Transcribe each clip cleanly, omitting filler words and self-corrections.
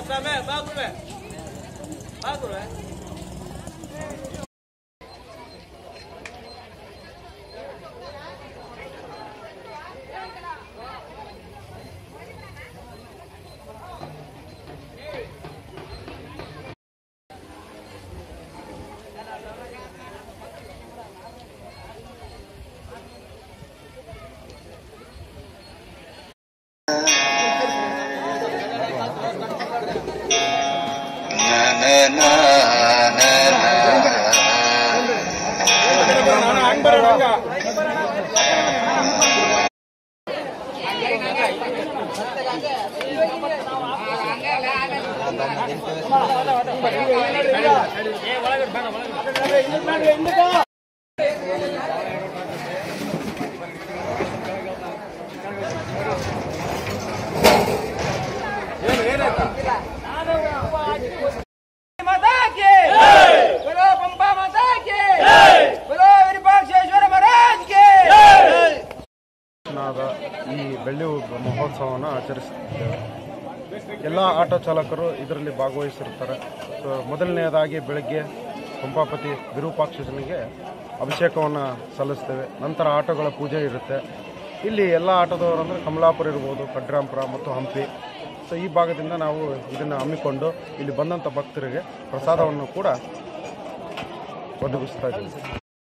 ಈ ಬೆಳ್ಳಿ ಮಹೋತ್ಸವವನ್ನು ಆಚರಿಸುತ್ತಿದ್ದೇವೆ. ಎಲ್ಲ ಆಟೋ ಚಾಲಕರು ಇದರಲ್ಲಿ ಭಾಗವಹಿಸಿರುತ್ತಾರೆ. ಮೊದಲನೆಯದಾಗಿ ಬೆಳಗ್ಗೆ ಪಂಪಾಪತಿ ವಿರೂಪಾಕ್ಷನಿಗೆ ಅಭಿಷೇಕವನ್ನು ಸಲ್ಲಿಸ್ತೇವೆ. ನಂತರ ಆಟೋಗಳ ಪೂಜೆ ಇರುತ್ತೆ. ಇಲ್ಲಿ ಎಲ್ಲ ಆಟೋದವರು ಅಂದರೆ ಕಮಲಾಪುರ ಇರ್ಬೋದು, ಕಡ್ರಾಂಪುರ ಮತ್ತು ಹಂಪಿ. ಈ ಭಾಗದಿಂದ ನಾವು ಇದನ್ನು ಹಮ್ಮಿಕೊಂಡು ಇಲ್ಲಿ ಬಂದಂಥ ಭಕ್ತರಿಗೆ ಪ್ರಸಾದವನ್ನು ಕೂಡ ಒದಗಿಸ್ತಾ ಇದ್ದೀವಿ.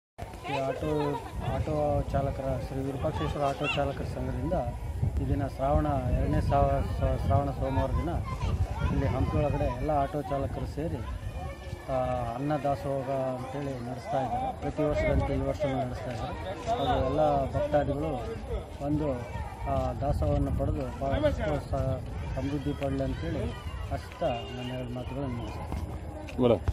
ಆಟೋ ಚಾಲಕರ ಶ್ರೀ ವಿರೂಪಾಕ್ಷೇಶ್ವರ ಆಟೋ ಚಾಲಕರ ಸಂಘದಿಂದ ಈ ದಿನ ಎರಡನೇ ಶ್ರಾವಣ ಸೋಮವಾರ ದಿನ ಇಲ್ಲಿ ಹಂಪಿ ಒಳಗಡೆ ಎಲ್ಲ ಆಟೋ ಚಾಲಕರು ಸೇರಿ ಅನ್ನ ದಾಸೋಹ ಅಂತೇಳಿ ನಡೆಸ್ತಾ ಇದ್ದಾರೆ. ಪ್ರತಿ ವರ್ಷದಂತೆ ಈ ವರ್ಷವೂ ನಡೆಸ್ತಾ ಇದ್ದಾರೆ. ಅದು ಎಲ್ಲ ಭಕ್ತಾದಿಗಳು ಒಂದು ದಾಸೋಹವನ್ನು ಪಡೆದು ಭಾಳಷ್ಟು ಸಮೃದ್ಧಿ ಪಡಲಿ ಅಂತೇಳಿ ಅಷ್ಟ ನನ್ನ ಎರಡು ಮಾತುಗಳನ್ನು ಮುಗಿಸ್ತೀನಿ.